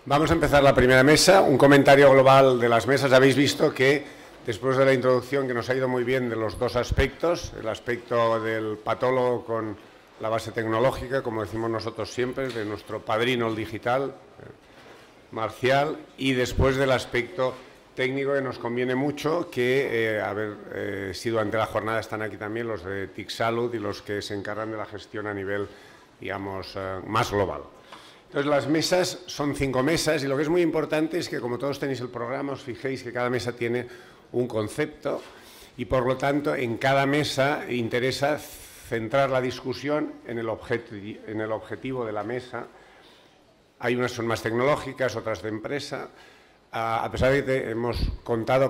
Vamos a empezar la primera mesa. Un comentario global de las mesas. Habéis visto que después de la introducción, que nos ha ido muy bien de los dos aspectos, el aspecto del patólogo con la base tecnológica, como decimos nosotros siempre, de nuestro padrino el digital, Marcial, y después del aspecto técnico, que nos conviene mucho que haber sido ante la jornada, están aquí también los de TIC Salud y los que se encargan de la gestión a nivel, digamos, más global. Entonces, las mesas son 5 mesas y lo que es muy importante es que, como todos tenéis el programa, os fijéis que cada mesa tiene un concepto y, por lo tanto, en cada mesa interesa centrar la discusión en el objetivo de la mesa. Hay unas son más tecnológicas, otras de empresa. A pesar de que hemos contado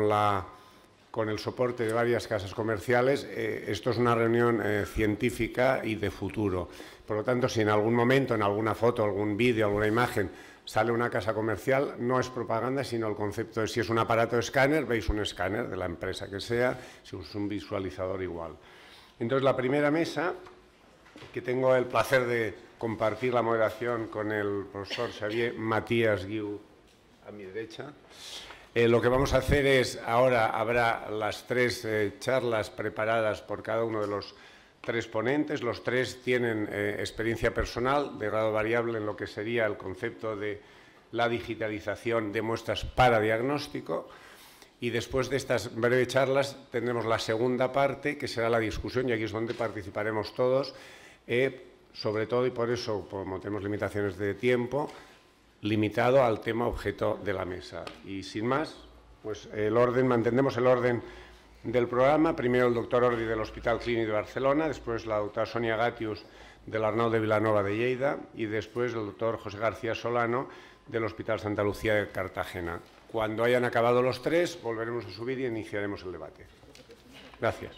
con el soporte de varias casas comerciales, esto es una reunión científica y de futuro. Por lo tanto, si en algún momento, en alguna foto, algún vídeo, alguna imagen, sale una casa comercial, no es propaganda, sino el concepto de si es un aparato de escáner, veis un escáner de la empresa que sea, si es un visualizador igual. Entonces, la primera mesa, que tengo el placer de compartir la moderación con el profesor Xavier Matías Guiu, a mi derecha. Lo que vamos a hacer es, ahora habrá las 3 charlas preparadas por cada uno de los 3 ponentes. Los 3 tienen experiencia personal de grado variable en lo que sería el concepto de la digitalización de muestras para diagnóstico. Y después de estas breves charlas tendremos la segunda parte, que será la discusión, y aquí es donde participaremos todos, sobre todo, y por eso, como tenemos limitaciones de tiempo, limitado al tema objeto de la mesa. Y sin más, pues el orden, mantendremos el orden del programa. Primero el doctor Ordi del Hospital Clínic de Barcelona, después la doctora Sonia Gatius del Arnau de Vilanova de Lleida y después el doctor José García Solano del Hospital Santa Lucía de Cartagena. Cuando hayan acabado los 3, volveremos a subir y iniciaremos el debate. Gracias.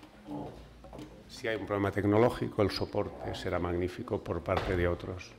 Si hay un problema tecnológico, el soporte será magnífico por parte de otros.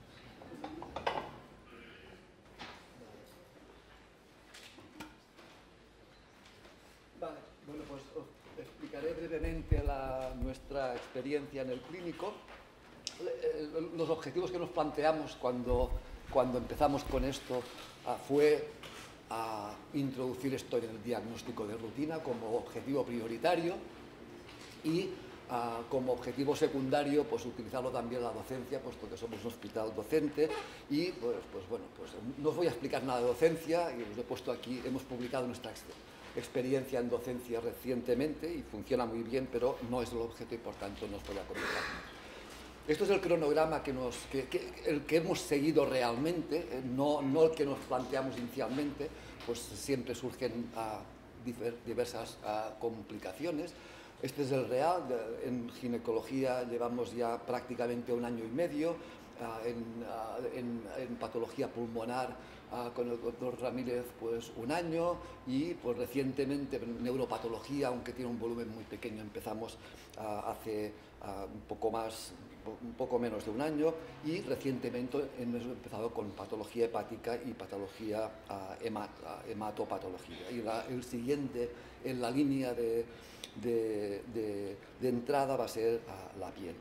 Nuestra experiencia en el clínico, los objetivos que nos planteamos cuando empezamos con esto fue introducir esto en el diagnóstico de rutina como objetivo prioritario y como objetivo secundario, pues utilizarlo también en la docencia, puesto que somos un hospital docente y pues no os voy a explicar nada de docencia y os he puesto aquí, hemos publicado nuestra experiencia en docencia recientemente y funciona muy bien, pero no es el objeto y por tanto no os voy a comentar. Esto es el cronograma el que hemos seguido realmente, no el que nos planteamos inicialmente, pues siempre surgen diversas complicaciones. Este es el real. En ginecología llevamos ya prácticamente 1 año y medio, en patología pulmonar con el doctor Ramírez pues 1 año y pues recientemente en neuropatología, aunque tiene un volumen muy pequeño, empezamos hace un poco menos de 1 año y recientemente hemos empezado con patología hepática y patología hematopatología. Y el siguiente en la línea de entrada va a ser la piel.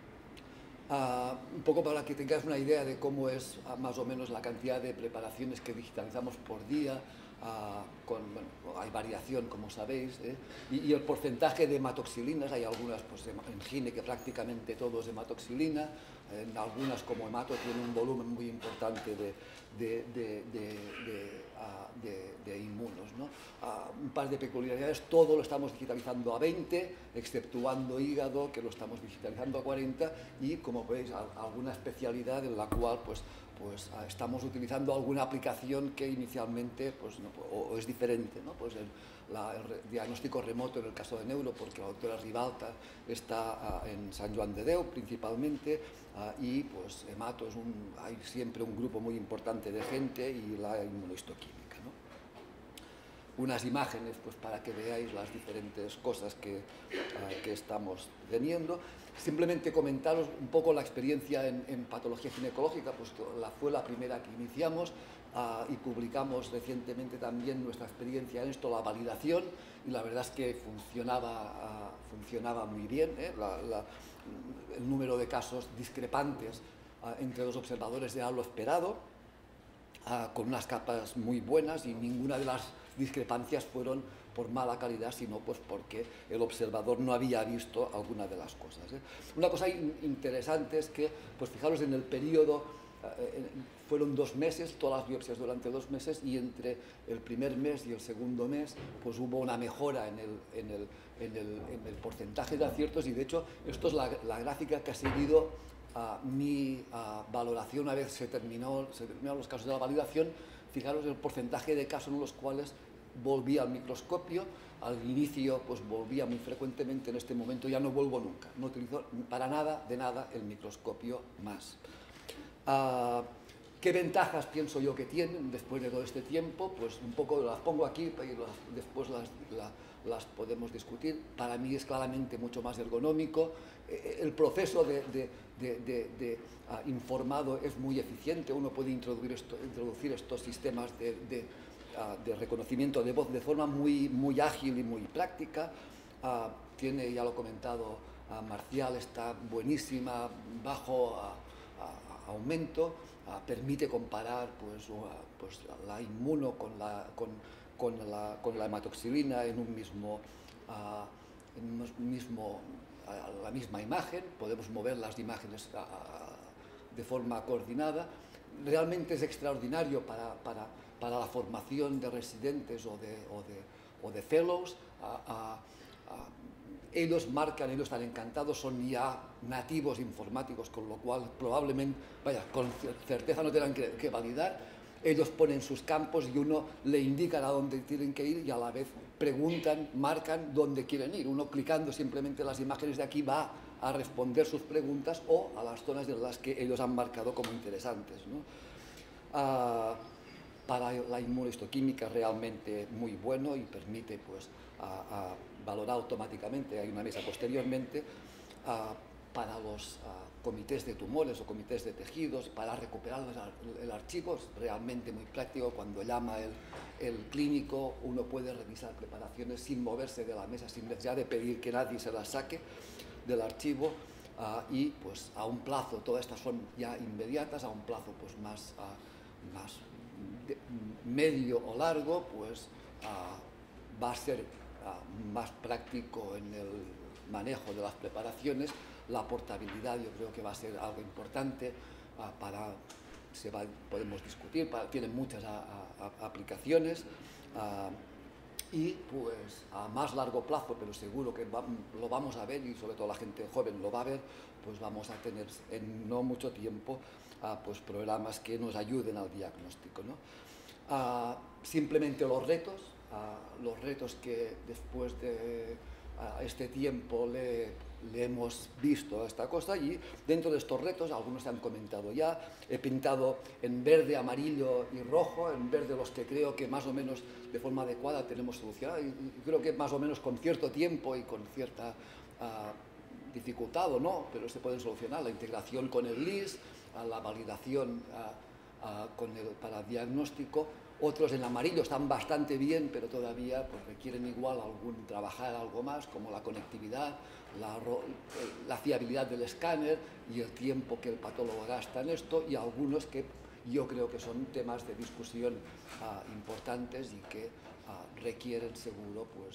Un poco para que tengáis una idea de cómo es más o menos la cantidad de preparaciones que digitalizamos por día, hay variación, como sabéis, y el porcentaje de hematoxilinas, hay algunas pues, en gine que prácticamente todo es hematoxilina, en algunas como hemato tiene un volumen muy importante de inmunos, ¿no? Un par de peculiaridades, todo lo estamos digitalizando a 20, exceptuando hígado, que lo estamos digitalizando a 40, y como veis, alguna especialidad en la cual pues estamos utilizando alguna aplicación que inicialmente pues, no, o es diferente, ¿no? Pues el diagnóstico remoto en el caso de neuro, porque la doctora Ribalta está en San Joan de Déu principalmente, y pues hemato hay siempre un grupo muy importante de gente y la inmunohistoquímica, ¿no? Unas imágenes pues, para que veáis las diferentes cosas que estamos teniendo. Simplemente comentaros un poco la experiencia en patología ginecológica, pues fue la primera que iniciamos y publicamos recientemente también nuestra experiencia en esto, la validación, y la verdad es que funcionaba muy bien, el número de casos discrepantes entre los observadores era lo esperado, con unas capas muy buenas, y ninguna de las discrepancias fueron por mala calidad, sino pues porque el observador no había visto alguna de las cosas. Una cosa interesante es que, pues fijaros, en el periodo, fueron 2 meses, todas las biopsias durante 2 meses, y entre el primer mes y el segundo mes pues hubo una mejora en el porcentaje de aciertos, y de hecho esto es la gráfica que ha seguido mi valoración una vez se terminaron los casos de la validación. Fijaros el porcentaje de casos en los cuales volví al microscopio. Al inicio pues volvía muy frecuentemente, en este momento ya no vuelvo nunca, no utilizo para nada, de nada, el microscopio más. ¿Qué ventajas pienso yo que tienen después de todo este tiempo? Pues un poco las pongo aquí y después las podemos discutir. Para mí es claramente mucho más ergonómico. El proceso de informado es muy eficiente. Uno puede introducir estos sistemas de reconocimiento de voz de forma muy ágil y muy práctica. Tiene, ya lo he comentado, Marcial, está buenísima, bajo aumento, permite comparar pues la inmuno con la hematoxilina en la misma imagen. Podemos mover las imágenes de forma coordinada. Realmente es extraordinario para la formación de residentes o de fellows. Ellos marcan, ellos están encantados, son ya nativos informáticos, con lo cual probablemente, con certeza no tengan que validar. Ellos ponen sus campos y uno le indican a dónde tienen que ir, y a la vez preguntan, marcan dónde quieren ir. Uno, clicando simplemente las imágenes de aquí, va a responder sus preguntas o a las zonas de las que ellos han marcado como interesantes, ¿no? Para la inmunohistoquímica realmente muy bueno, y permite pues valorar automáticamente. Hay una mesa posteriormente para los comités de tumores o comités de tejidos, para recuperar el archivo. Es realmente muy práctico. Cuando llama el clínico, uno puede revisar preparaciones sin moverse de la mesa, sin necesidad de pedir que nadie se las saque del archivo, y pues a un plazo, todas estas son ya inmediatas, a un plazo pues más medio o largo, pues va a ser más práctico en el manejo de las preparaciones. La portabilidad yo creo que va a ser algo importante, podemos discutir, tiene muchas aplicaciones, y pues a más largo plazo, pero seguro que lo vamos a ver, y sobre todo la gente joven lo va a ver, pues vamos a tener en no mucho tiempo pues programas que nos ayuden al diagnóstico, ¿no? Simplemente los retos que después de este tiempo le hemos visto a esta cosa, y dentro de estos retos, algunos se han comentado ya. He pintado en verde, amarillo y rojo, en verde los que creo que más o menos de forma adecuada tenemos solucionado, y creo que más o menos con cierto tiempo y con cierta dificultad o no, pero se pueden solucionar. La integración con el LIS, la validación para diagnóstico. Otros en amarillo están bastante bien, pero todavía pues, requieren igual trabajar algo más, como la conectividad, la fiabilidad del escáner y el tiempo que el patólogo gasta en esto, y algunos que yo creo que son temas de discusión importantes y que requieren seguro pues,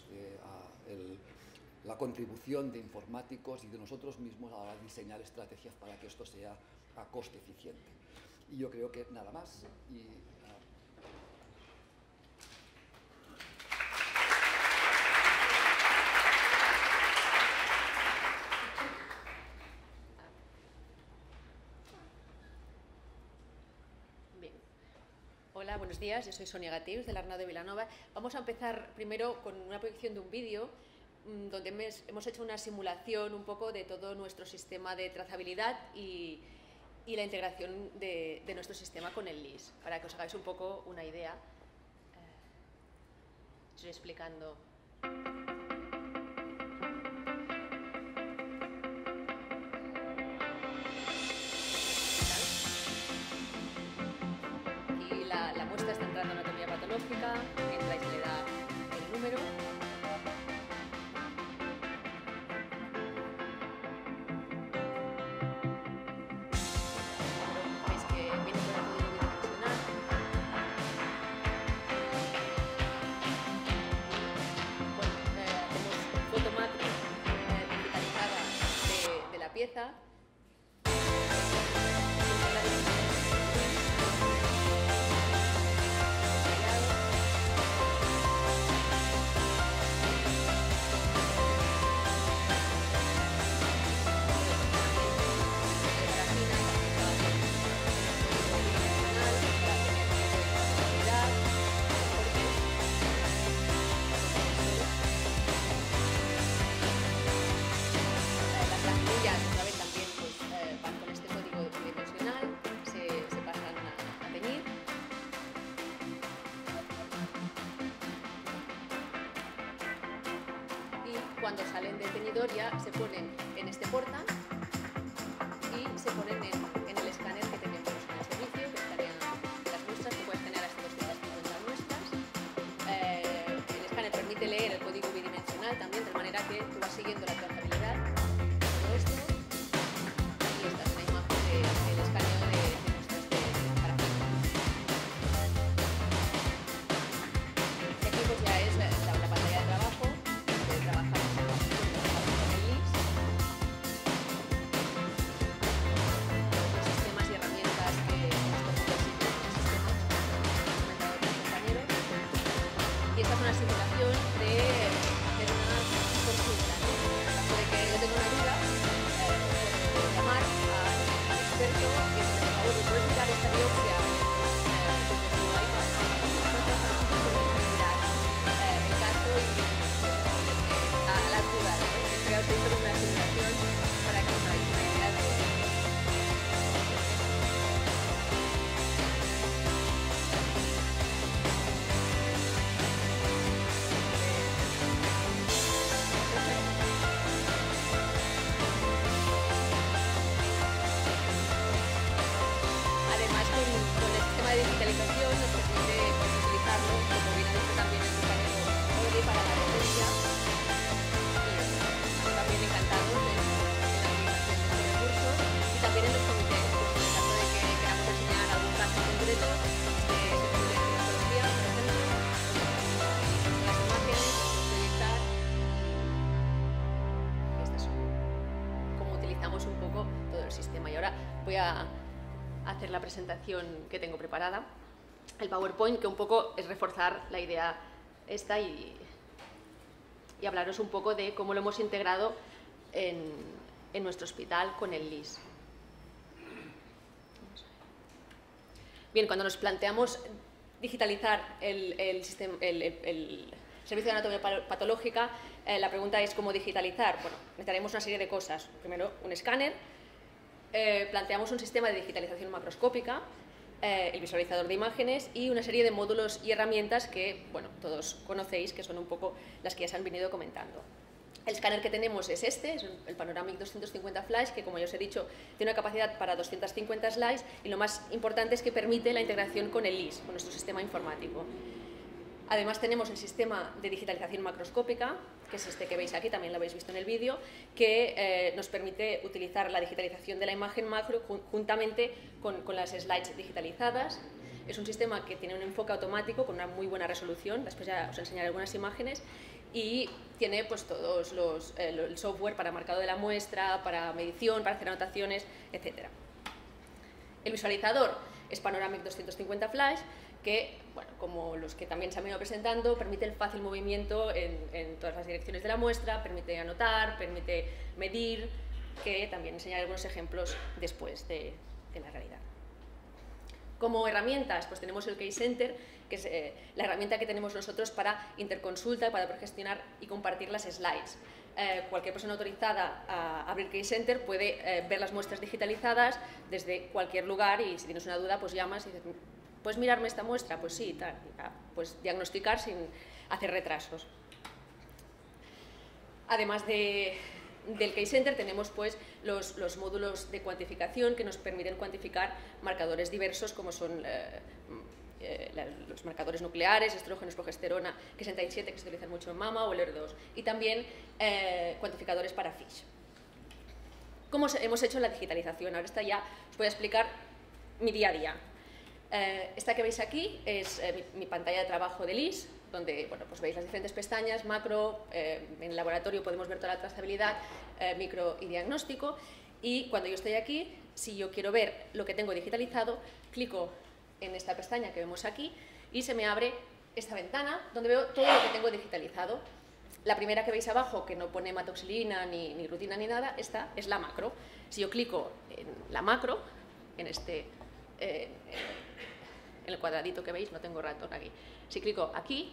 la contribución de informáticos y de nosotros mismos a diseñar estrategias para que esto sea a coste eficiente. Y yo creo que nada más. Hola, buenos días. Yo soy Sonia Gatius, del Arnau de Vilanova. Vamos a empezar primero con una proyección de un vídeo donde hemos hecho una simulación un poco de todo nuestro sistema de trazabilidad y la integración de nuestro sistema con el LIS, para que os hagáis un poco una idea. Estoy explicando. La muestra está entrando en anatomía patológica, entra y se le da el número. Veis que viene con el código bidimensional. cuando salen del teñidor ya se ponen en este porta y se ponen en el escáner que tenemos en el servicio, que estarían las muestras, que puedes tener hasta 250 muestras. El escáner permite leer el código bidimensional también, de manera que tú vas siguiendo la trazabilidad, todo esto, y esta es una imagen del escaneo de muestras de parafina. Y aquí pues ya es la pantalla de trabajo, donde trabajamos con el LIS, los sistemas y herramientas que nos permiten el sistema, como han comentado otros compañeros. Y esta es una simulación de hacer una consulta, ¿no? En caso de que yo tenga una duda, puedo llamar al experto y decirle, por favor, ¿me puedes mirar esta biopsia desde tu iPad? Mirar el caso y a las dudas, ¿no? Estoy haciendo una simulación para que os hagáis una idea de... Además, con el sistema de digitalización nos permite utilizarlo, como bien ha dicho también el compañero Jordi, para la docencia. Y también encantados en la utilización de estos recursos y también en los comités, pues, en el caso de que queramos enseñar algún caso concreto de servicio de ginecología, por ejemplo, las imágenes, proyectar. Estas son cómo utilizamos un poco todo el sistema. Y ahora voy a hacer la presentación que tengo preparada, el PowerPoint, que un poco es reforzar la idea esta y hablaros un poco de cómo lo hemos integrado en nuestro hospital con el LIS. Bien, cuando nos planteamos digitalizar el servicio de anatomía patológica, la pregunta es cómo digitalizar. Bueno, necesitaremos una serie de cosas. Primero, un escáner. Planteamos un sistema de digitalización macroscópica, el visualizador de imágenes y una serie de módulos y herramientas que, bueno, todos conocéis, que son un poco las que ya se han venido comentando. El escáner que tenemos es este, es el Panoramic 250 Flash, que, como ya os he dicho, tiene una capacidad para 250 slides y lo más importante es que permite la integración con el LIS, con nuestro sistema informático. Además tenemos el sistema de digitalización macroscópica, que es este que veis aquí, también lo habéis visto en el vídeo, que nos permite utilizar la digitalización de la imagen macro juntamente con las slides digitalizadas. Es un sistema que tiene un enfoque automático con una muy buena resolución, después ya os enseñaré algunas imágenes, y tiene pues todos el software para marcado de la muestra, para medición, para hacer anotaciones, etc. El visualizador es Panoramic 250 Flash, que, bueno, como los que también se han venido presentando, permite el fácil movimiento en todas las direcciones de la muestra, permite anotar, permite medir, que también enseñaré algunos ejemplos después de la realidad. Como herramientas, pues tenemos el Case Center, que es la herramienta que tenemos nosotros para interconsulta, para poder gestionar y compartir las slides. Cualquier persona autorizada a abrir Case Center puede ver las muestras digitalizadas desde cualquier lugar y si tienes una duda, pues llamas y dices, ¿puedes mirarme esta muestra? Pues sí, tal. Pues diagnosticar sin hacer retrasos. Además del Case Center tenemos pues los módulos de cuantificación que nos permiten cuantificar marcadores diversos como son los marcadores nucleares, estrógenos, progesterona, Q67 que se utilizan mucho en mama o el ER2 y también cuantificadores para FISH. ¿Cómo hemos hecho la digitalización? Ahora ya os voy a explicar mi día a día. Esta que veis aquí es mi pantalla de trabajo de LIS, donde bueno, pues veis las diferentes pestañas, macro, en el laboratorio podemos ver toda la trazabilidad, micro y diagnóstico, y cuando yo estoy aquí, si yo quiero ver lo que tengo digitalizado, clico en esta pestaña que vemos aquí y se me abre esta ventana donde veo todo lo que tengo digitalizado. La primera que veis abajo, que no pone hematoxilina, ni rutina, ni nada, esta es la macro. Si yo clico en la macro, en el cuadradito que veis, no tengo ratón aquí. Si clico aquí,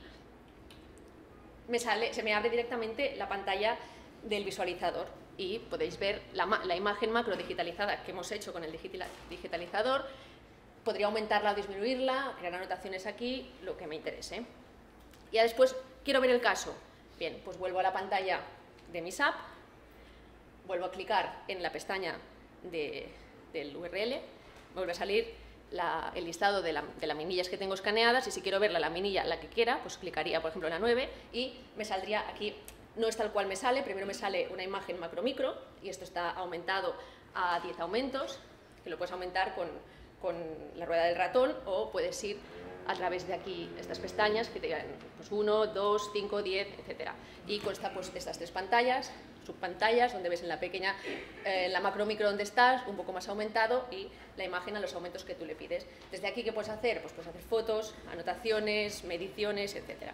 se me abre directamente la pantalla del visualizador y podéis ver la imagen macro digitalizada que hemos hecho con el digitalizador. Podría aumentarla o disminuirla, crear anotaciones aquí, lo que me interese. Y ya después quiero ver el caso. Bien, pues vuelvo a la pantalla de mi SAP, vuelvo a clicar en la pestaña del URL, me vuelve a salir el listado de las laminillas que tengo escaneadas, y si quiero ver la laminilla, la que quiera, pues clicaría, por ejemplo, en la 9 y me saldría aquí. No es tal cual me sale, primero me sale una imagen macro-micro, y esto está aumentado a 10 aumentos, que lo puedes aumentar con la rueda del ratón, o puedes ir a través de aquí, estas pestañas, que te digan pues 1, 2, 5, 10, etc. Y consta pues de estas 3 pantallas, subpantallas, donde ves en la pequeña, la macro-micro donde estás, un poco más aumentado, y la imagen a los aumentos que tú le pides. Desde aquí, ¿qué puedes hacer? Pues puedes hacer fotos, anotaciones, mediciones, etc.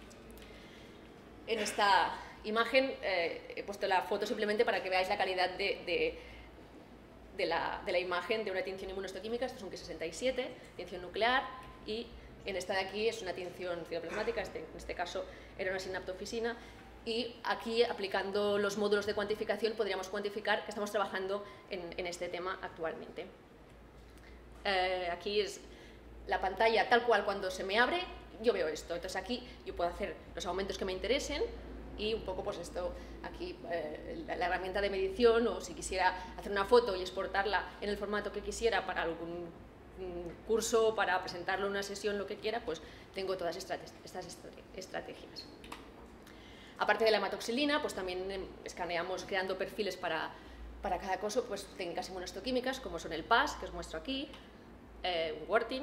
En esta imagen he puesto la foto simplemente para que veáis la calidad de la imagen de una tinción inmunohistoquímica. Esto es un Ki67, tinción nuclear, y en esta de aquí es una tinción citoplasmática, en este caso era una sinaptofisina, y aquí, aplicando los módulos de cuantificación, podríamos cuantificar que estamos trabajando en este tema actualmente. Aquí es la pantalla tal cual. Cuando se me abre, yo veo esto. Entonces aquí yo puedo hacer los aumentos que me interesen, y un poco pues esto aquí, la herramienta de medición, o si quisiera hacer una foto y exportarla en el formato que quisiera para algún curso, para presentarlo en una sesión, lo que quiera, pues tengo todas estas estrategias. Aparte de la hematoxilina, pues también escaneamos creando perfiles para cada cosa, pues técnicas inmunohistoquímicas, como son el PAS, que os muestro aquí, un Wörting,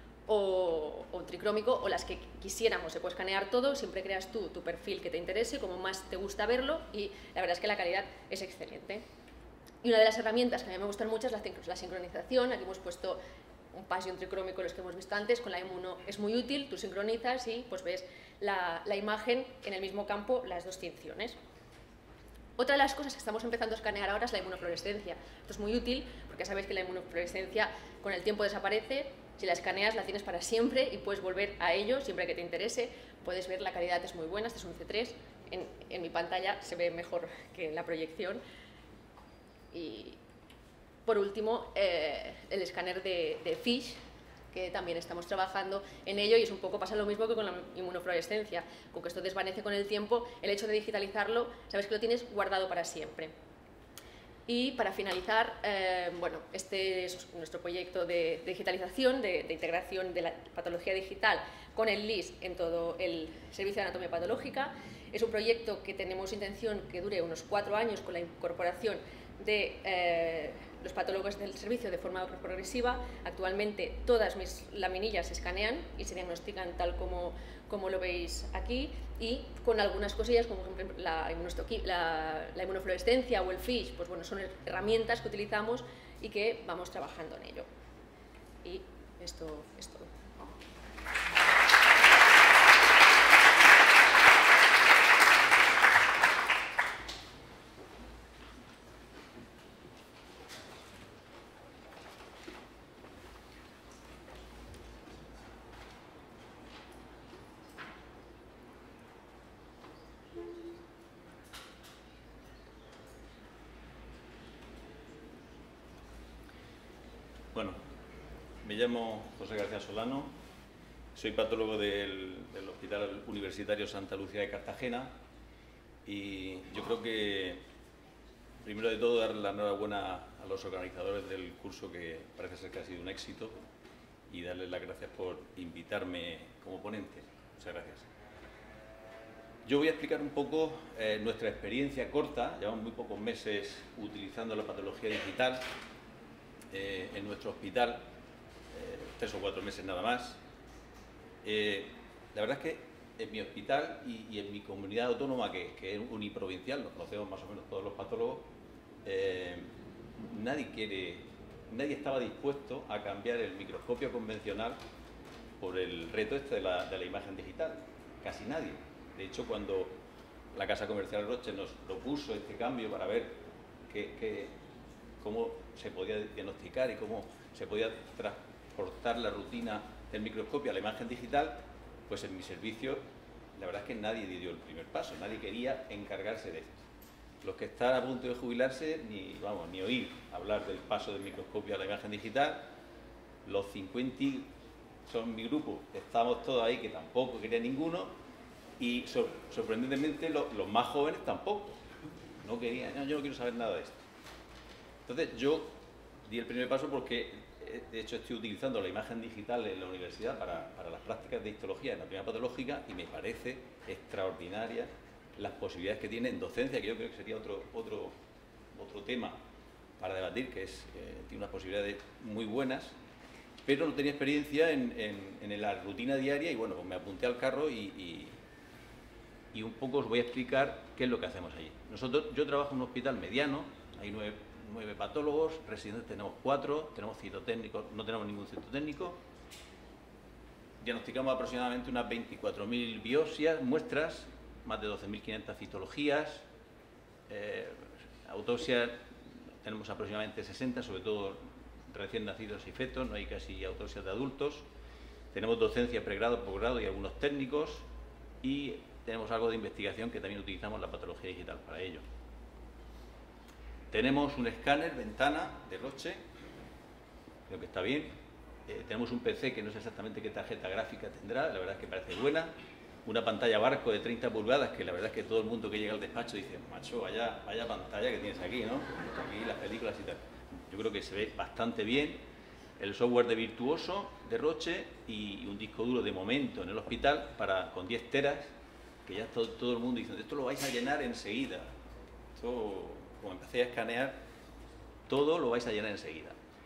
o un tricrómico, o las que quisiéramos. Se puede escanear todo, siempre creas tú tu perfil que te interese, como más te gusta verlo, y la verdad es que la calidad es excelente. Y una de las herramientas que a mí me gustan mucho es la sincronización. Aquí hemos puesto un PAS y un tricrómico, los que hemos visto antes. Con la inmuno es muy útil, tú sincronizas y pues ves la imagen en el mismo campo, las dos tinciones. Otra de las cosas que estamos empezando a escanear ahora es la inmunofluorescencia. Esto es muy útil porque sabéis que la inmunofluorescencia con el tiempo desaparece. Si la escaneas, la tienes para siempre y puedes volver a ello siempre que te interese. Puedes ver, la calidad es muy buena. Este es un C3. En mi pantalla se ve mejor que en la proyección. Y por último, el escáner de FISH, que también estamos trabajando en ello, y es un poco, pasa lo mismo que con la inmunofluorescencia. Con que esto desvanece con el tiempo, el hecho de digitalizarlo, sabes que lo tienes guardado para siempre. Y para finalizar, bueno, este es nuestro proyecto de digitalización, de integración de la patología digital con el LIS en todo el servicio de anatomía patológica. Es un proyecto que tenemos intención que dure unos 4 años, con la incorporación de los patólogos del servicio de forma progresiva. Actualmente todas mis laminillas se escanean y se diagnostican tal como lo veis aquí, y con algunas cosillas como por ejemplo la inmunofluorescencia o el FISH, pues bueno, son herramientas que utilizamos y que vamos trabajando en ello. Y esto es todo. Bueno, me llamo José García Solano, soy patólogo del Hospital Universitario Santa Lucía de Cartagena, y yo creo que, primero de todo, dar la enhorabuena a los organizadores del curso, que parece ser que ha sido un éxito, y darles las gracias por invitarme como ponente. Muchas gracias. Yo voy a explicar un poco nuestra experiencia corta. Llevamos muy pocos meses utilizando la patología digital en nuestro hospital, 3 o 4 meses nada más. La verdad es que en mi hospital y en mi comunidad autónoma, que es uniprovincial, nos conocemos más o menos todos los patólogos, nadie estaba dispuesto a cambiar el microscopio convencional por el reto este de la imagen digital. Casi nadie. De hecho, cuando la Casa Comercial Roche nos propuso este cambio para ver cómo se podía diagnosticar y cómo se podía transportar la rutina del microscopio a la imagen digital, pues en mi servicio la verdad es que nadie dio el primer paso, nadie quería encargarse de esto. Los que están a punto de jubilarse, ni oír hablar del paso del microscopio a la imagen digital. Los 50 son mi grupo, estamos todos ahí, que tampoco quería ninguno, y sorprendentemente los más jóvenes tampoco. no querían, no, yo no quiero saber nada de esto. Entonces yo di el primer paso porque, de hecho, estoy utilizando la imagen digital en la universidad para las prácticas de histología en la anatomía patológica y me parece extraordinaria las posibilidades que tiene en docencia, que yo creo que sería otro tema para debatir, que tiene unas posibilidades muy buenas, pero no tenía experiencia en la rutina diaria y bueno, pues me apunté al carro y un poco os voy a explicar qué es lo que hacemos allí. Yo trabajo en un hospital mediano, hay 9 patólogos, residentes tenemos 4, tenemos citotécnicos, no tenemos ningún citotécnico, diagnosticamos aproximadamente unas 24.000 biopsias, muestras, más de 12.500 citologías, autopsias tenemos aproximadamente 60, sobre todo recién nacidos y fetos, no hay casi autopsias de adultos, tenemos docencia pregrado, posgrado y algunos técnicos y tenemos algo de investigación que también utilizamos la patología digital para ello. Tenemos un escáner, ventana de Roche, creo que está bien. Tenemos un PC que no sé exactamente qué tarjeta gráfica tendrá, la verdad es que parece buena. Una pantalla barco de 30 pulgadas, que la verdad es que todo el mundo que llega al despacho dice, macho, vaya pantalla que tienes aquí, ¿no? Aquí las películas y tal. Yo creo que se ve bastante bien. El software de Virtuoso de Roche y un disco duro de momento en el hospital con 10 teras, que ya todo el mundo dice, esto lo vais a llenar enseguida. Esto, como empecé a escanear, todo lo vais a llenar enseguida.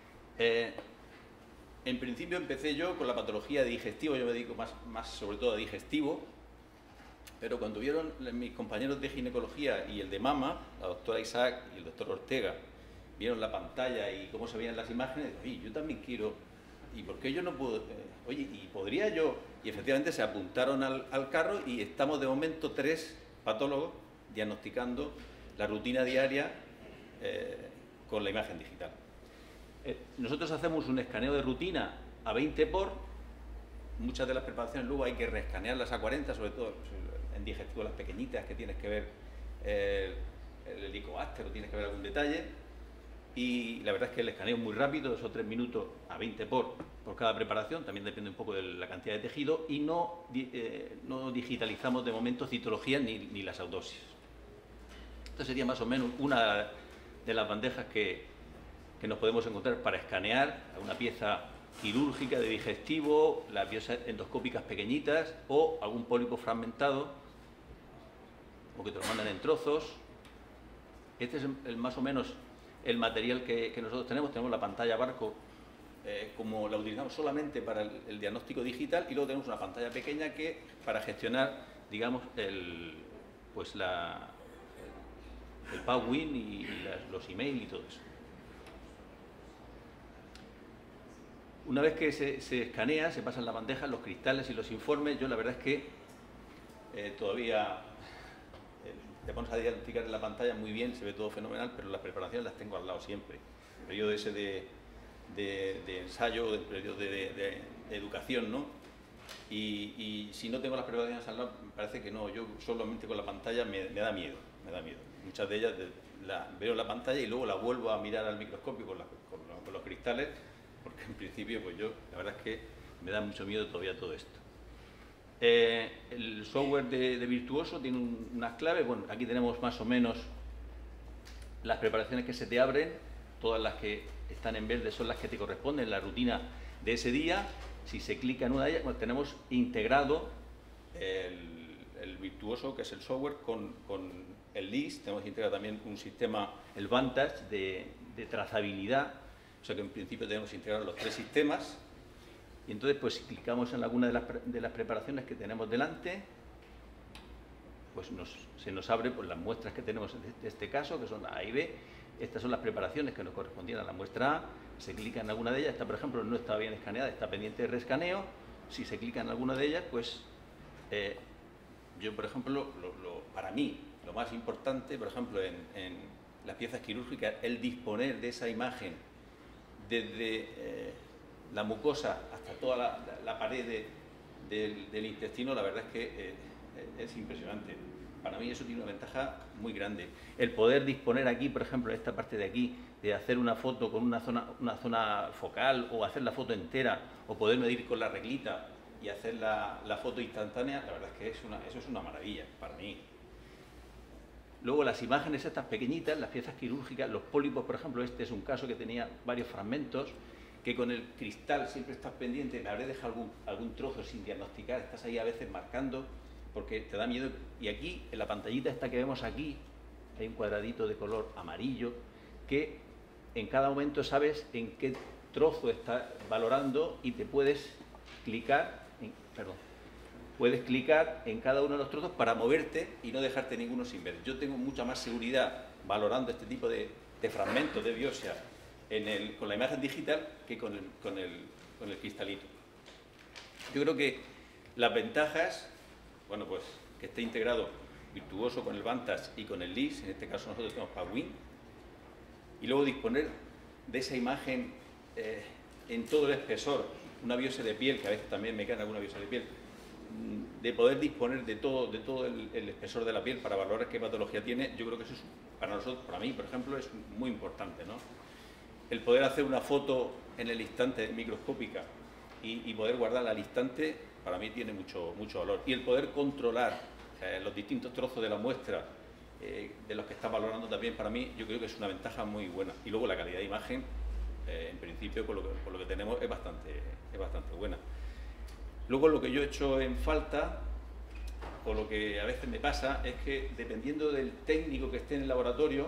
En principio empecé yo con la patología de digestivo, yo me dedico más sobre todo a digestivo, pero cuando vieron mis compañeros de ginecología y el de mama, la doctora Isaac y el doctor Ortega, vieron la pantalla y cómo se veían las imágenes, oye, yo también quiero, ¿y por qué yo no puedo? Oye, ¿y podría yo? Y efectivamente se apuntaron al carro y estamos de momento 3 patólogos diagnosticando la rutina diaria con la imagen digital. Nosotros hacemos un escaneo de rutina a 20 por, muchas de las preparaciones luego hay que reescanearlas a 40, sobre todo en digestivo las pequeñitas que tienes que ver el helicobacter o tienes que ver algún detalle, y la verdad es que el escaneo es muy rápido, 2 o 3 minutos a 20 por cada preparación, también depende un poco de la cantidad de tejido, y no digitalizamos de momento citologías ni las autopsias. Esta sería más o menos una de las bandejas que nos podemos encontrar para escanear una pieza quirúrgica de digestivo, las biopsias endoscópicas pequeñitas o algún pólipo fragmentado o que te lo mandan en trozos. Este es más o menos el material que nosotros tenemos. Tenemos la pantalla barco como la utilizamos solamente para el diagnóstico digital, y luego tenemos una pantalla pequeña que para gestionar, digamos, el PowerPoint y los emails y todo eso. Una vez que se escanea, se pasan la bandeja, los cristales y los informes. Yo la verdad es que todavía te pones a diagnosticar en la pantalla muy bien, se ve todo fenomenal, pero las preparaciones las tengo al lado siempre. El periodo ese de ensayo, el periodo de educación, ¿no? Y si no tengo las preparaciones al lado, me parece que no, yo solamente con la pantalla me da miedo, Muchas de ellas veo en la pantalla y luego la vuelvo a mirar al microscopio con los cristales, porque en principio pues yo, la verdad es que me da mucho miedo todavía todo esto. El software de Virtuoso tiene unas claves. Bueno, aquí tenemos más o menos las preparaciones que se te abren, todas las que están en verde son las que te corresponden, la rutina de ese día. Si se clica en una de ellas, pues tenemos integrado el Virtuoso, que es el software, con el LIS. Tenemos integrado también un sistema, el Vantage, de trazabilidad, o sea que en principio tenemos integrados los 3 sistemas. Y entonces, pues si clicamos en alguna de las preparaciones que tenemos delante, pues se nos abre pues, las muestras que tenemos en este caso, que son la A y B. Estas son las preparaciones que nos correspondían a la muestra A. Se clica en alguna de ellas. Esta, por ejemplo, no está bien escaneada, está pendiente de reescaneo. Si se clica en alguna de ellas, pues yo, por ejemplo, para mí, lo más importante, por ejemplo, en las piezas quirúrgicas, el disponer de esa imagen desde la mucosa hasta toda la pared del intestino, la verdad es que es impresionante. Para mí eso tiene una ventaja muy grande. El poder disponer aquí, por ejemplo, en esta parte de aquí, de hacer una foto con una zona focal, o hacer la foto entera, o poder medir con la reglita y hacer la foto instantánea, la verdad es que eso es una maravilla para mí. Luego las imágenes estas pequeñitas, las piezas quirúrgicas, los pólipos, por ejemplo, este es un caso que tenía varios fragmentos, que con el cristal siempre estás pendiente, me habré dejado algún trozo sin diagnosticar, estás ahí a veces marcando, porque te da miedo. Y aquí, en la pantallita esta que vemos aquí, hay un cuadradito de color amarillo, que en cada momento sabes en qué trozo está valorando y te puedes clicar, puedes clicar en cada uno de los trozos para moverte y no dejarte ninguno sin ver. Yo tengo mucha más seguridad valorando este tipo de fragmentos de biopsia con la imagen digital que con el cristalito. Yo creo que las ventajas, bueno, pues que esté integrado Virtuoso con el Vantage y con el LIS, en este caso nosotros tenemos PAWIN, y luego disponer de esa imagen en todo el espesor, una biopsia de piel, que a veces también me cae en alguna biopsia de piel, de poder disponer de todo el espesor de la piel para valorar qué patología tiene. Yo creo que eso es, para nosotros, para mí, por ejemplo, es muy importante, ¿no? El poder hacer una foto en el instante microscópica y poder guardarla al instante, para mí tiene mucho valor. Y el poder controlar los distintos trozos de la muestra, de los que está valorando también, para mí, yo creo que es una ventaja muy buena. Y luego la calidad de imagen, en principio, por lo que tenemos, es bastante buena. Luego lo que yo he hecho en falta, o lo que a veces me pasa, es que dependiendo del técnico que esté en el laboratorio,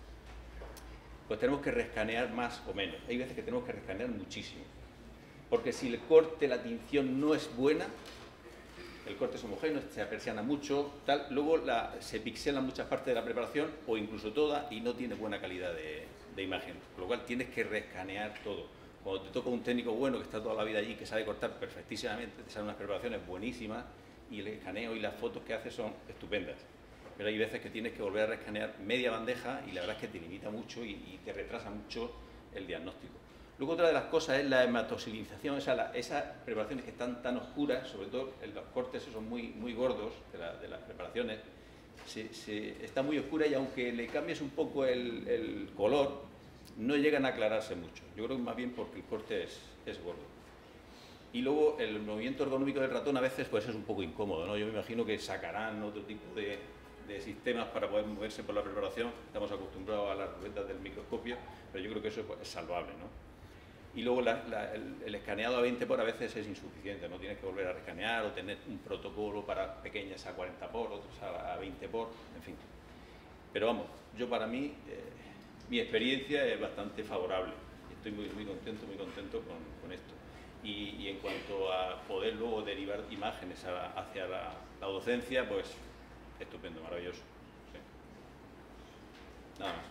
pues tenemos que rescanear más o menos. Hay veces que tenemos que rescanear muchísimo. Porque si el corte, la tinción no es buena, el corte es homogéneo, se apersiana mucho, tal, luego se pixelan muchas partes de la preparación, o incluso toda, y no tiene buena calidad de imagen. Por lo cual tienes que rescanear todo. Cuando te toca un técnico bueno que está toda la vida allí, que sabe cortar perfectísimamente, te salen unas preparaciones buenísimas y el escaneo y las fotos que hace son estupendas. Pero hay veces que tienes que volver a rescanear media bandeja y la verdad es que te limita mucho y te retrasa mucho el diagnóstico. Luego otra de las cosas es la hematosilización, esas preparaciones que están tan oscuras, sobre todo en los cortes esos muy gordos de las preparaciones, está muy oscura y aunque le cambies un poco el color, no llegan a aclararse mucho. Yo creo que más bien porque el corte es gordo. Y luego el movimiento ergonómico del ratón a veces pues es un poco incómodo, ¿no? Yo me imagino que sacarán otro tipo de sistemas para poder moverse por la preparación. Estamos acostumbrados a las ruletas del microscopio, pero yo creo que eso es salvable, ¿no? Y luego el escaneado a 20 por a veces es insuficiente, ¿no? Tienes que volver a rescanear o tener un protocolo para pequeñas a 40 por, otros a 20 por, en fin. Pero vamos, yo para mí, mi experiencia es bastante favorable. Estoy muy contento con esto. Y en cuanto a poder luego derivar imágenes hacia la docencia, pues estupendo, maravilloso. Sí. Nada más.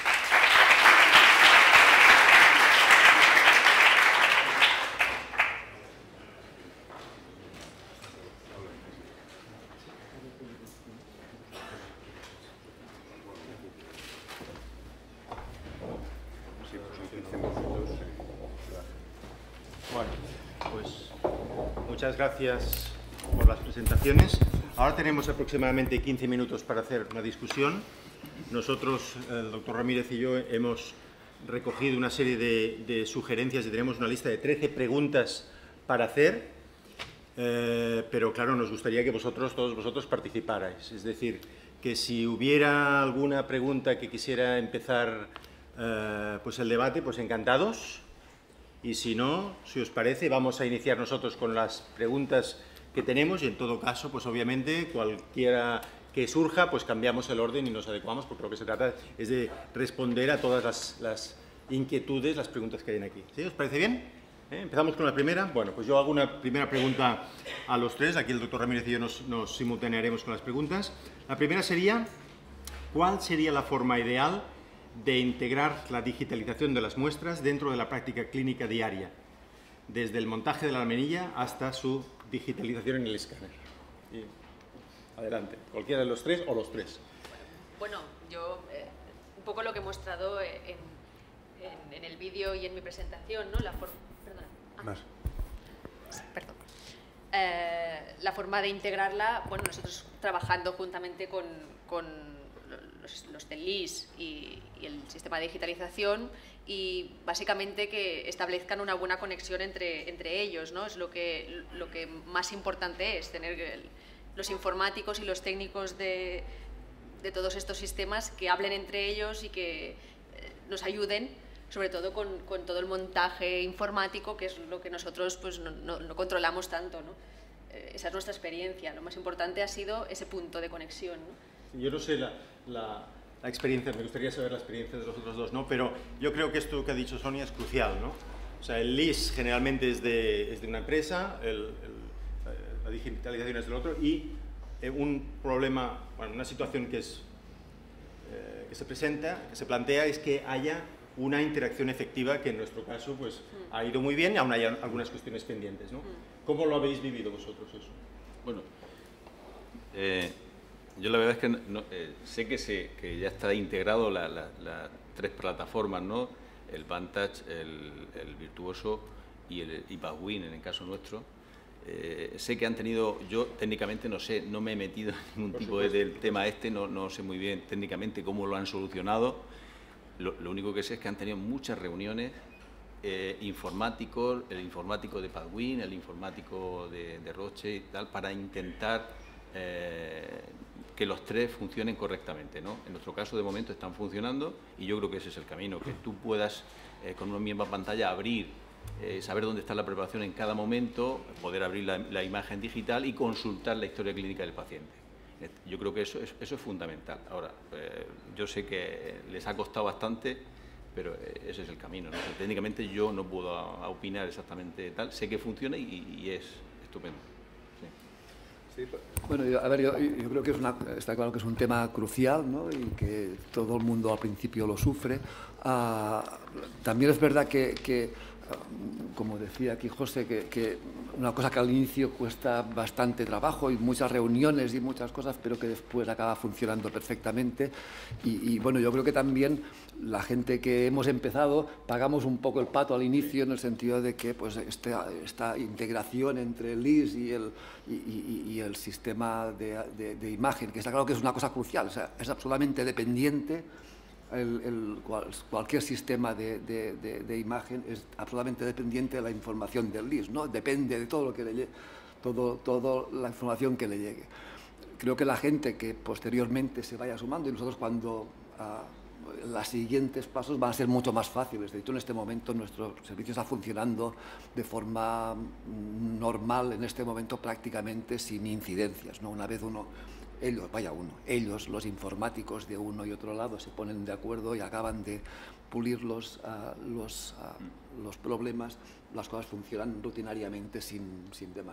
Bueno, pues muchas gracias por las presentaciones. Ahora tenemos aproximadamente 15 minutos para hacer una discusión. Nosotros, el doctor Ramírez y yo, hemos recogido una serie de sugerencias y tenemos una lista de 13 preguntas para hacer, pero claro, nos gustaría que todos vosotros participarais. Es decir, que si hubiera alguna pregunta que quisiera empezar pues el debate, pues encantados. Y si no, si os parece, vamos a iniciar nosotros con las preguntas que tenemos y en todo caso, pues obviamente, cualquiera que surja, pues cambiamos el orden y nos adecuamos, porque lo que se trata es de responder a todas las inquietudes, las preguntas que hay aquí. ¿Sí? ¿Os parece bien? Empezamos con la primera. Bueno, pues yo hago una primera pregunta a los tres. Aquí el doctor Ramírez y yo nos simultanearemos con las preguntas. La primera sería, ¿cuál sería la forma ideal de integrar la digitalización de las muestras dentro de la práctica clínica diaria, desde el montaje de la laminilla hasta su digitalización en el escáner? Y adelante, cualquiera de los tres o los tres. Bueno, yo un poco lo que he mostrado en el vídeo y en mi presentación, ¿no? La forma de integrarla, bueno, nosotros trabajando juntamente con los del LIS y el sistema de digitalización, y básicamente que establezcan una buena conexión entre ellos, ¿no? Es lo que más importante es tener los informáticos y los técnicos de de todos estos sistemas que hablen entre ellos y que nos ayuden, sobre todo con todo el montaje informático, que es lo que nosotros pues, no controlamos tanto, ¿no? Esa es nuestra experiencia. Lo más importante ha sido ese punto de conexión, ¿no? Yo no sé la experiencia, me gustaría saber la experiencia de los otros dos, ¿no? Pero yo creo que esto que ha dicho Sonia es crucial, ¿no? O sea, el LIS generalmente es de una empresa, la digitalización es del otro, y un problema, bueno, una situación que se presenta, que se plantea, es que haya una interacción efectiva, que en nuestro caso pues, ha ido muy bien, y aún hay algunas cuestiones pendientes, ¿no? ¿Cómo lo habéis vivido vosotros eso? Bueno, yo la verdad es que sé que ya está integrado las 3 plataformas, ¿no? El Vantage, el Virtuoso y el Pazwin, en el caso nuestro. Sé que han tenido, yo técnicamente no sé, no me he metido en ningún tipo del tema no sé muy bien técnicamente cómo lo han solucionado. Lo único que sé es que han tenido muchas reuniones, informáticos, el informático de Pazwin, el informático de Roche y tal, para intentar que los 3 funcionen correctamente, ¿no? En nuestro caso, de momento, están funcionando, y yo creo que ese es el camino, que tú puedas, con una misma pantalla, abrir, saber dónde está la preparación en cada momento, poder abrir la imagen digital y consultar la historia clínica del paciente. Yo creo que eso es fundamental. Ahora, yo sé que les ha costado bastante, pero ese es el camino, ¿no? Técnicamente yo no puedo opinar exactamente tal, sé que funciona y es estupendo. Sí, bueno, yo creo que está claro que es un tema crucial, ¿no? Y que todo el mundo al principio lo sufre. También es verdad que como decía aquí José, que una cosa que al inicio cuesta bastante trabajo y muchas reuniones y muchas cosas, pero que después acaba funcionando perfectamente. Y bueno, yo creo que también la gente que hemos empezado pagamos un poco el pato al inicio, en el sentido de que pues esta integración entre el LIS y el sistema de imagen, que está claro que es una cosa crucial, o sea, es absolutamente dependiente. Cualquier sistema de imagen es absolutamente dependiente de la información del LIS, ¿no? Depende de todo lo que le llegue, toda la información que le llegue. Creo que la gente que posteriormente se vaya sumando, y nosotros cuando los siguientes pasos van a ser mucho más fáciles. De hecho, en este momento nuestro servicio está funcionando de forma normal, en este momento prácticamente sin incidencias, ¿no? Una vez ellos, los informáticos de uno y otro lado, se ponen de acuerdo y acaban de pulir los problemas, las cosas funcionan rutinariamente sin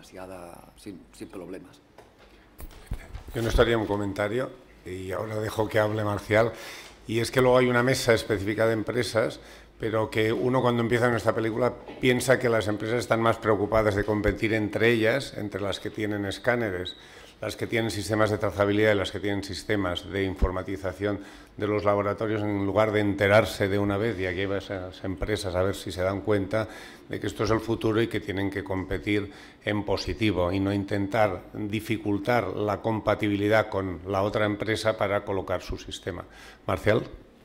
problemas. Yo no estaría en un comentario, y ahora dejo que hable Marcial, y es que luego hay una mesa específica de empresas, pero que uno cuando empieza en esta película piensa que las empresas están más preocupadas de competir entre ellas, entre las que tienen escáneres, las que tienen sistemas de trazabilidad y las que tienen sistemas de informatización de los laboratorios, en lugar de enterarse de una vez, y aquí va a esas empresas a ver si se dan cuenta de que esto es el futuro y que tienen que competir en positivo y no intentar dificultar la compatibilidad con la otra empresa para colocar su sistema. Marcial.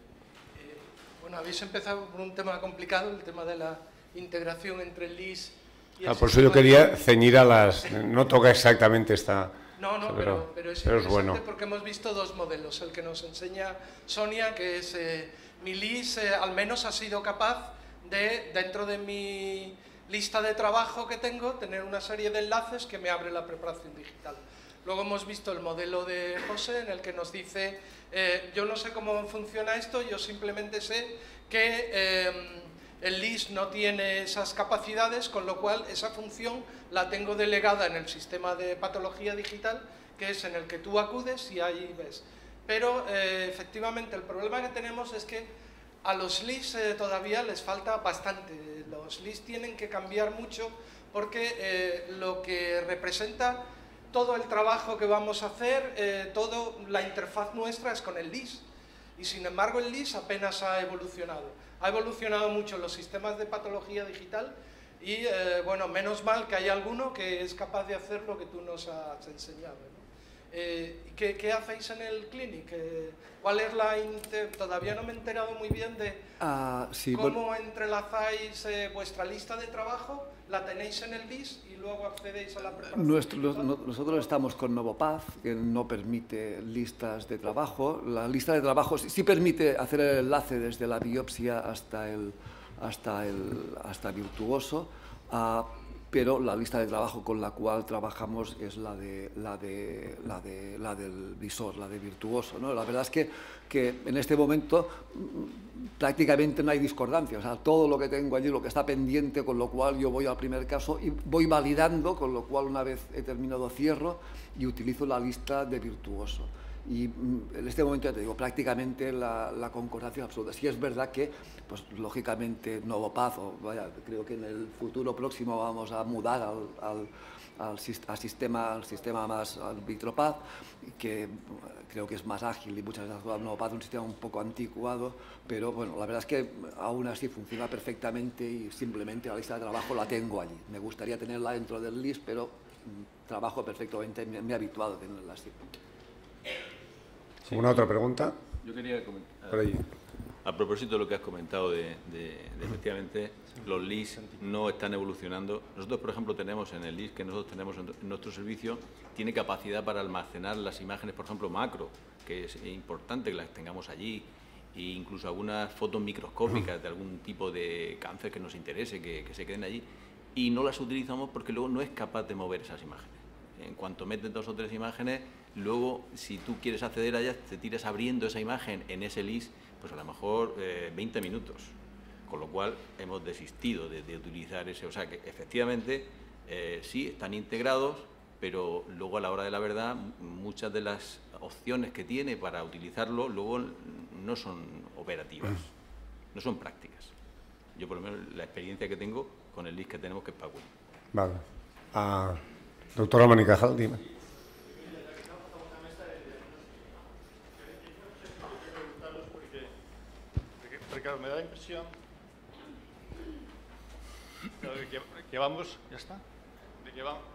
Bueno, habéis empezado por un tema complicado, el tema de la integración entre el LIS y el por eso yo quería ceñir a las... No toca exactamente esta... No, pero es interesante, bueno, porque hemos visto 2 modelos. El que nos enseña Sonia, que es mi LIS, al menos ha sido capaz de, dentro de mi lista de trabajo que tengo, tener una serie de enlaces que me abre la preparación digital. Luego hemos visto el modelo de José, en el que nos dice, yo no sé cómo funciona esto, yo simplemente sé que el LIS no tiene esas capacidades, con lo cual esa función la tengo delegada en el sistema de patología digital, que es en el que tú acudes y ahí ves. Pero efectivamente el problema que tenemos es que a los LIS todavía les falta bastante. Los LIS tienen que cambiar mucho porque lo que representa todo el trabajo que vamos a hacer, toda la interfaz nuestra es con el LIS. Y sin embargo el LIS apenas ha evolucionado. Ha evolucionado mucho los sistemas de patología digital y, bueno, menos mal que hay alguno que es capaz de hacer lo que tú nos has enseñado, ¿no? ¿Qué hacéis en el clinic? ¿Cuál es todavía no me he enterado muy bien de sí, cómo entrelazáis vuestra lista de trabajo la tenéis en el LIS y luego accedéis a la preparación. Nosotros estamos con Novopaz, que no permite listas de trabajo. La lista de trabajo sí permite hacer el enlace desde la biopsia hasta Virtuoso, pero la lista de trabajo con la cual trabajamos es la del visor, la de Virtuoso, ¿no? La verdad es que en este momento prácticamente no hay discordancia, o sea, todo lo que tengo allí, lo que está pendiente, con lo cual yo voy al primer caso y voy validando, con lo cual una vez he terminado cierro y utilizo la lista de Virtuoso. Y en este momento, ya te digo, prácticamente la concordancia es absoluta. Sí es verdad que, pues lógicamente, Novopaz, creo que en el futuro próximo vamos a mudar al sistema más al Vitropaz, que creo que es más ágil y muchas veces Novopaz es un sistema un poco anticuado, pero bueno, la verdad es que aún así funciona perfectamente y simplemente la lista de trabajo la tengo allí. Me gustaría tenerla dentro del LIS, pero trabajo perfectamente, me he habituado a tenerla así. ¿Alguna otra pregunta? Yo quería comentar, por ahí. A propósito de lo que has comentado de efectivamente los LIS no están evolucionando. Nosotros, por ejemplo, tenemos en el LIS que nosotros tenemos en nuestro servicio, tiene capacidad para almacenar las imágenes, por ejemplo, macro, que es importante que las tengamos allí, e incluso algunas fotos microscópicas de algún tipo de cáncer que nos interese, que se queden allí, y no las utilizamos porque luego no es capaz de mover esas imágenes. En cuanto metes 2 o 3 imágenes, luego, si tú quieres acceder a ellas, te tiras abriendo esa imagen en ese LIS, pues a lo mejor 20 minutos. Con lo cual, hemos desistido de utilizar ese. O sea, que efectivamente, sí, están integrados, pero luego a la hora de la verdad, muchas de las opciones que tiene para utilizarlo, luego no son operativas, no son prácticas. Yo, por lo menos, la experiencia que tengo con el LIS que tenemos, que es PowerPoint. Vale. Doctora Mónica Jal, dime. Porque claro, me da la impresión que vamos, ¿ya está? De que vamos.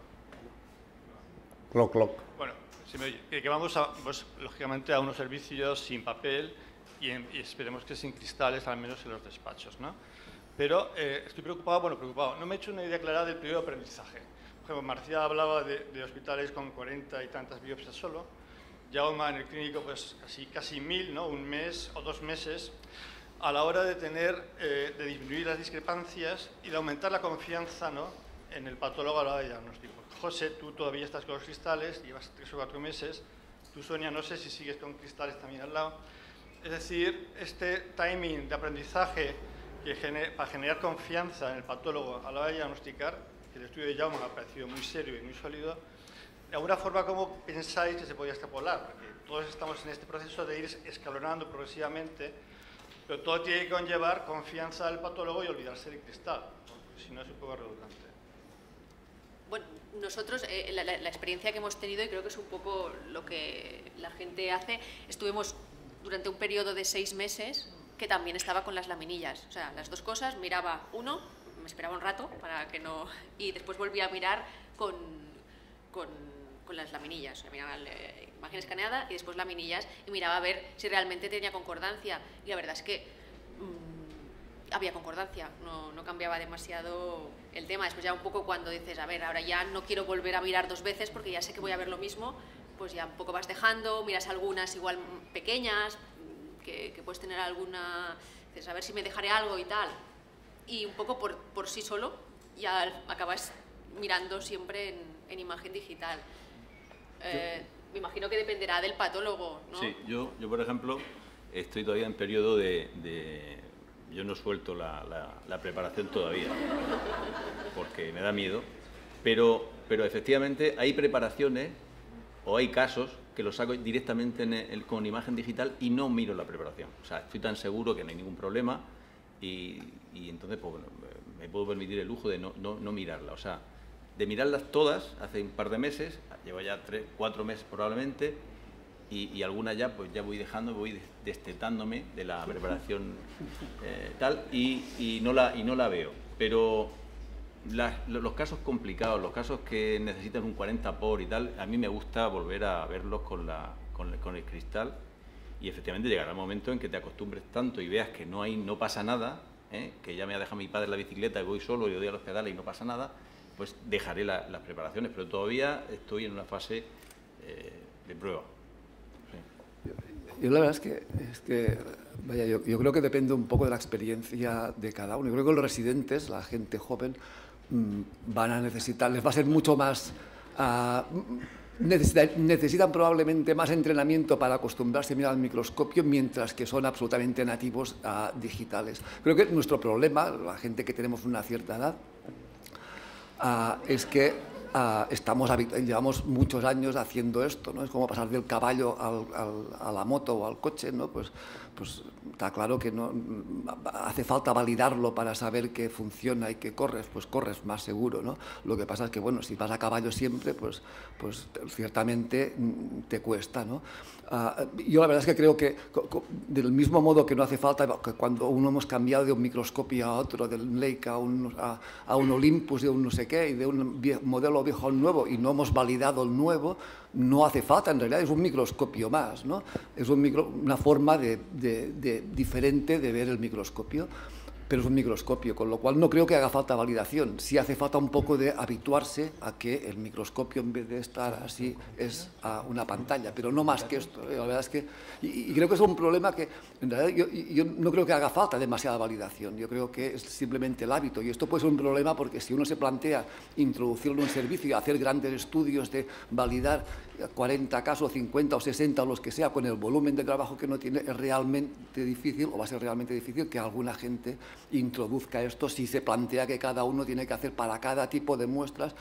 Cloc. Bueno, si me oye, que vamos pues, lógicamente a unos servicios sin papel y esperemos que sin cristales, al menos en los despachos, ¿no? Pero estoy preocupado, no me he hecho una idea clara del periodo de aprendizaje. Por ejemplo, Marcial hablaba de hospitales con 40 y tantas biopsias solo. Jaume en el clínico, pues casi 1000, ¿no? Un mes o 2 meses. A la hora de de disminuir las discrepancias y de aumentar la confianza, ¿no? En el patólogo a la hora de diagnóstico. José, tú todavía estás con los cristales, llevas 3 o 4 meses. Tú, Sonia, no sé si sigues con cristales también al lado. Es decir, este timing de aprendizaje para generar confianza en el patólogo a la hora de diagnosticar, que el estudio de Jaume me ha parecido muy serio y muy sólido, de alguna forma, ¿cómo pensáis que se podría extrapolar? Porque todos estamos en este proceso de ir escalonando progresivamente, pero todo tiene que conllevar confianza del patólogo y olvidarse del cristal, porque si no es un poco redundante. Bueno, nosotros, la experiencia que hemos tenido, y creo que es un poco lo que la gente hace, estuvimos durante un periodo de 6 meses que también estaba con las laminillas. O sea, las 2 cosas, miraba uno, me esperaba un rato para que no... y después volvía a mirar con las laminillas. O sea, miraba la imagen escaneada y después laminillas y miraba a ver si realmente tenía concordancia. Y la verdad es que había concordancia, no cambiaba demasiado el tema. Después ya un poco cuando dices, a ver, ahora ya no quiero volver a mirar 2 veces porque ya sé que voy a ver lo mismo, pues ya un poco vas dejando, miras algunas igual pequeñas, que puedes tener alguna, dices, a ver si me dejaré algo y tal. Y un poco por sí solo ya acabas mirando siempre en imagen digital. Me imagino que dependerá del patólogo, ¿no? Sí, yo por ejemplo, estoy todavía en periodo yo no suelto la preparación todavía, porque me da miedo, pero efectivamente hay preparaciones o hay casos que los saco directamente con imagen digital y no miro la preparación. O sea, estoy tan seguro que no hay ningún problema y entonces pues, bueno, me puedo permitir el lujo de no mirarla. O sea, de mirarlas todas hace un par de meses, llevo ya 3, 4 meses probablemente, y algunas ya pues ya voy dejando, voy destetándome de la preparación tal y no la veo. Pero los casos complicados, los casos que necesitan un 40 por y tal, a mí me gusta volver a verlos con el cristal, y efectivamente llegará el momento en que te acostumbres tanto y veas que no pasa nada, que ya me ha dejado mi padre la bicicleta y voy solo y doy a los pedales y no pasa nada, pues dejaré las preparaciones, pero todavía estoy en una fase de prueba. Yo la verdad es que vaya, yo creo que depende un poco de la experiencia de cada uno. Yo creo que los residentes, la gente joven, van a necesitar, les va a ser mucho más... necesitan probablemente más entrenamiento para acostumbrarse a mirar al microscopio, mientras que son absolutamente nativos digitales. Creo que nuestro problema, la gente que tenemos una cierta edad, es que llevamos muchos años haciendo esto, ¿no? Es como pasar del caballo a la moto o al coche, ¿no? Pues está claro que no hace falta validarlo para saber que funciona y que corres, pues corres más seguro, ¿no? Lo que pasa es que, bueno, si vas a caballo siempre, pues ciertamente te cuesta, ¿no? Yo la verdad es que creo que del mismo modo que no hace falta, que cuando uno hemos cambiado de un microscopio a otro, del Leica a un Olympus, de un no sé qué, y de un modelo viejo a un nuevo, y no hemos validado el nuevo, no hace falta, en realidad es un microscopio más, ¿no? Es una forma diferente de ver el microscopio, pero es un microscopio, con lo cual no creo que haga falta validación. Sí hace falta un poco de habituarse a que el microscopio, en vez de estar así, es una pantalla, pero no más que esto. La verdad es que, y creo que es un problema que, en realidad, yo no creo que haga falta demasiada validación. Yo creo que es simplemente el hábito, y esto puede ser un problema porque si uno se plantea introducirlo en un servicio y hacer grandes estudios de validar 40 casos, 50 o 60 o los que sea, con el volumen de trabajo que no tiene, es realmente difícil, o va a ser realmente difícil, que alguna gente introduzca esto si se plantea que cada uno tiene que hacer para cada tipo de muestras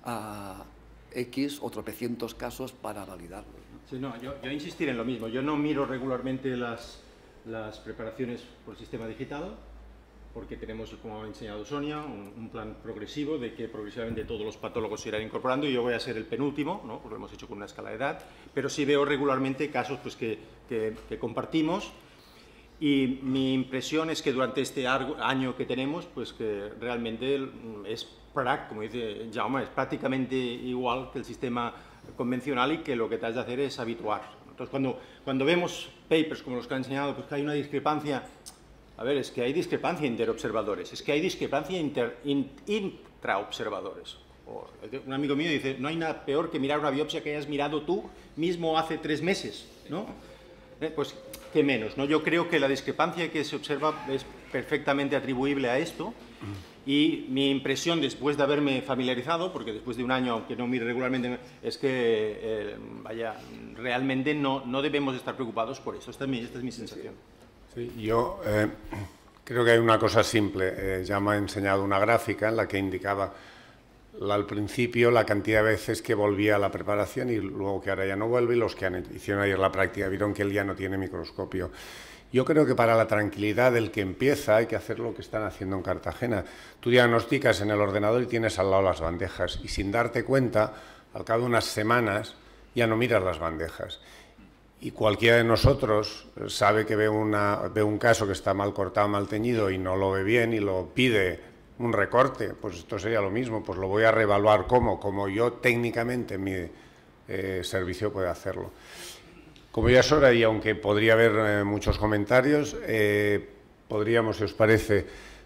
X o tropecientos casos para validarlos, ¿no? Sí, no, yo insistiré en lo mismo. Yo no miro regularmente las preparaciones por sistema digital, porque tenemos, como ha enseñado Sonia, un plan progresivo de que progresivamente todos los patólogos se irán incorporando, y yo voy a ser el penúltimo, ¿no? Porque lo hemos hecho con una escala de edad, pero sí veo regularmente casos pues, que compartimos, y mi impresión es que durante este año que tenemos, pues que realmente es, como dice Jaume, es prácticamente igual que el sistema convencional, y que lo que te has de hacer es habituar. Entonces, cuando vemos papers como los que han enseñado, pues que hay una discrepancia. A ver, es que hay discrepancia interobservadores, es que hay discrepancia intraobservadores. Un amigo mío dice, no hay nada peor que mirar una biopsia que hayas mirado tú mismo hace 3 meses, ¿no? Pues, ¿qué menos, no? Yo creo que la discrepancia que se observa es perfectamente atribuible a esto, y mi impresión, después de haberme familiarizado, porque después de un año, aunque no mire regularmente, es que, realmente no debemos estar preocupados por eso. Esta es mi sensación. Sí, yo creo que hay una cosa simple. Ya me ha enseñado una gráfica en la que indicaba al principio la cantidad de veces que volvía a la preparación y luego que ahora ya no vuelve, y los que hicieron ayer la práctica vieron que él ya no tiene microscopio. Yo creo que para la tranquilidad del que empieza hay que hacer lo que están haciendo en Cartagena. Tú diagnosticas en el ordenador y tienes al lado las bandejas, y sin darte cuenta, al cabo de unas semanas ya no miras las bandejas. Y cualquiera de nosotros sabe que ve un caso que está mal cortado, mal teñido, y no lo ve bien y lo pide un recorte. Pues esto sería lo mismo, pues lo voy a reevaluar como yo técnicamente mi servicio puede hacerlo. Como ya es hora, y aunque podría haber muchos comentarios, podríamos, si os parece,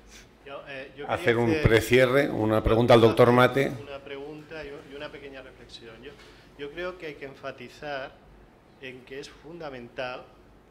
hacer un precierre, una pregunta al doctor Mate. Una pregunta y una pequeña reflexión. Yo creo que hay que enfatizar en que es fundamental,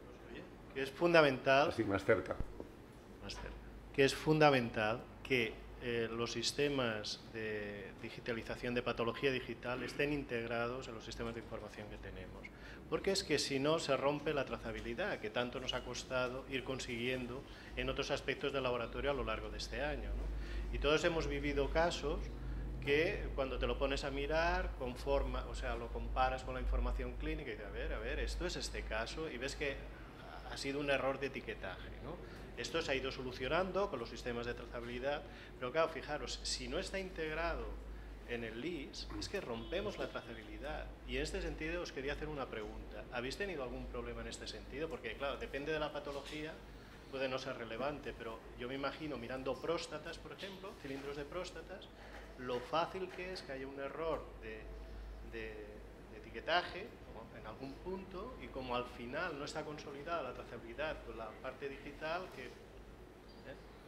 Así, más cerca, que es fundamental que los sistemas de digitalización de patología digital estén integrados en los sistemas de información que tenemos, porque es que si no se rompe la trazabilidad que tanto nos ha costado ir consiguiendo en otros aspectos del laboratorio a lo largo de este año, ¿no? Y todos hemos vivido casos que cuando te lo pones a mirar, lo comparas con la información clínica y dices, a ver, esto es este caso, y ves que ha sido un error de etiquetaje, ¿no? Esto se ha ido solucionando con los sistemas de trazabilidad, pero claro, fijaros, si no está integrado en el LIS, es que rompemos la trazabilidad. Y en este sentido os quería hacer una pregunta. ¿Habéis tenido algún problema en este sentido? Porque claro, depende de la patología, puede no ser relevante, pero yo me imagino mirando próstatas, por ejemplo, cilindros de próstatas, lo fácil que es que haya un error de etiquetaje en algún punto, y como al final no está consolidada la trazabilidad con la parte digital, que no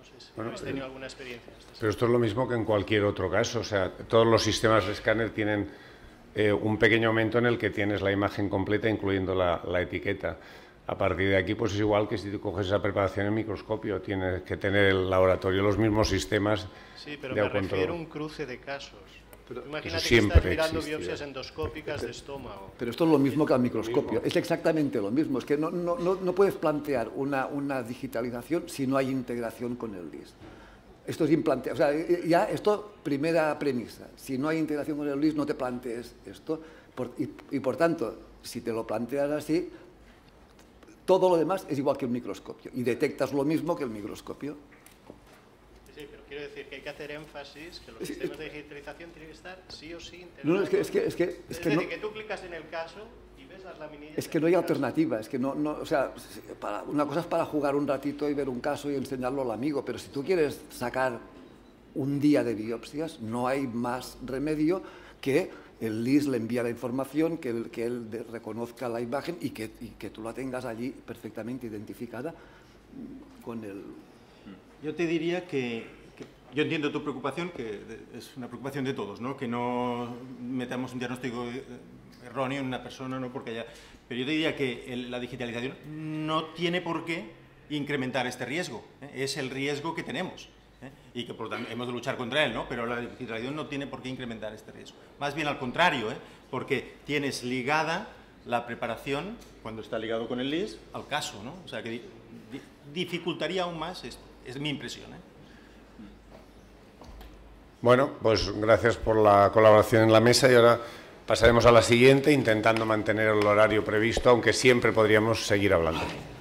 No sé si habéis tenido alguna experiencia. Pero esto es lo mismo que en cualquier otro caso. O sea, todos los sistemas de escáner tienen un pequeño momento en el que tienes la imagen completa, incluyendo la etiqueta. A partir de aquí, pues es igual que si tú coges esa preparación en microscopio, tienes que tener el laboratorio los mismos sistemas. Sí, pero me refiero a un cruce de casos. Pero imagínate que estás mirando biopsias endoscópicas de estómago. Pero esto es lo mismo que al microscopio, es exactamente lo mismo. Es que no puedes plantear una digitalización si no hay integración con el LIS. Esto es implantear, o sea, ya esto, primera premisa, si no hay integración con el LIS no te plantees esto y por tanto, si te lo planteas así, todo lo demás es igual que el microscopio y detectas lo mismo que el microscopio. Sí, pero quiero decir que hay que hacer énfasis que los sistemas de digitalización tienen que estar sí o sí integrados. No, es decir, que tú clicas en el caso y ves las laminillas. Es que no hay alternativa, es que o sea, una cosa es para jugar un ratito y ver un caso y enseñarlo al amigo, pero si tú quieres sacar un día de biopsias, no hay más remedio que el LIS le envía la información, que él reconozca la imagen y que tú la tengas allí perfectamente identificada con el... Yo te diría que yo entiendo tu preocupación, que es una preocupación de todos, ¿no? Que no metamos un diagnóstico erróneo en una persona, ¿no? Porque pero yo te diría que la digitalización no tiene por qué incrementar este riesgo, ¿eh? Es el riesgo que tenemos, ¿eh? Y que por lo tanto hemos de luchar contra él, ¿no? Pero la digitalización no tiene por qué incrementar este riesgo. Más bien al contrario, ¿eh? Porque tienes ligada la preparación, cuando está ligado con el LIS, al caso, ¿no? O sea, que dificultaría aún más esto. Es mi impresión, ¿eh? Bueno, pues gracias por la colaboración en la mesa y ahora pasaremos a la siguiente intentando mantener el horario previsto, aunque siempre podríamos seguir hablando.